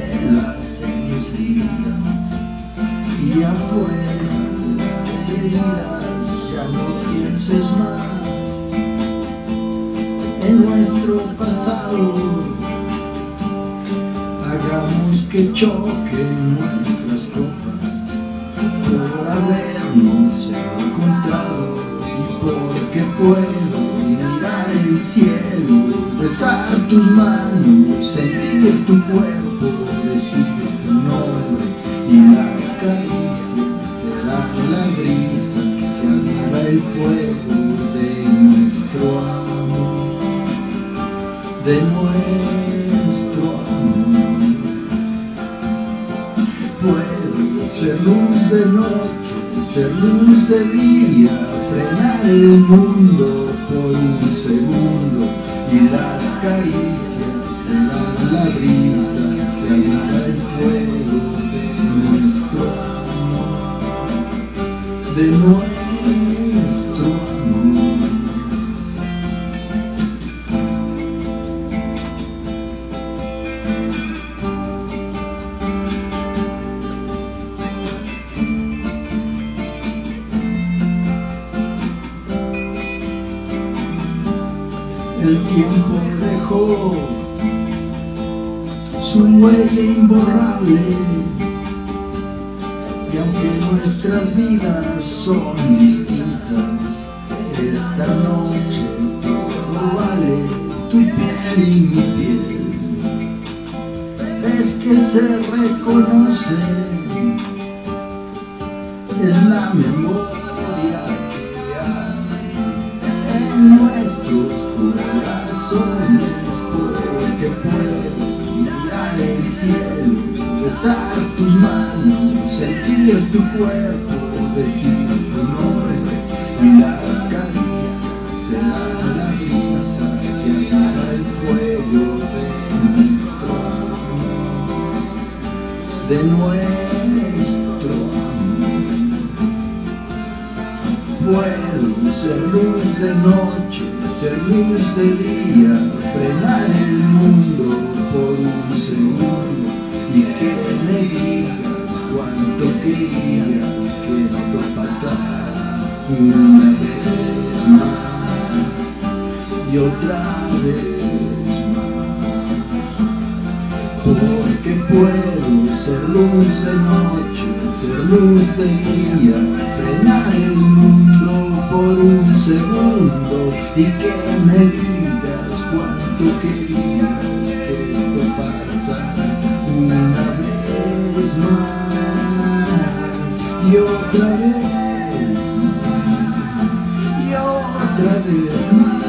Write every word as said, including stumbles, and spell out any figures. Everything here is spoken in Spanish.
velas encendidas y afuera las heridas. Ya no pienses más en nuestro pasado, hagamos que choquen nuestras copas por habernos encontrado y porque puedo mirar el cielo, besar tus manos, sentir tu cuerpo, decir tu nombre y las caricias serán la brisa que aviva el fuego de nuestro amor, de nuestro amor. Puedes ser luz de noche, ser luz de día, frenar el mundo por un segundo y las caricias serán la brisa que aviva el fuego de nuestro amor, de nuestro amor. El tiempo dejó su huella imborrable y aunque nuestras vidas son distintas, esta noche todo vale, tu piel y mi piel. Es que se reconoce, es la memoria que hay en nuestros corazones, porque puedo mirar el cielo, besar tus manos, sentir tu cuerpo, decir tu nombre y las caricias serán la brisa que aviva el fuego de nuestro amor, de nuestro amor. Puedo ser luz de noche, ser luz de día, frenar el mundo por un segundo y que me digas cuánto querías que esto pasara una vez más y otra vez más, porque puedo ser luz de noche, ser luz de día, frenar el mundo por un segundo y que me digas cuánto querías que esto pasara una vez más y otra vez más y otra vez más.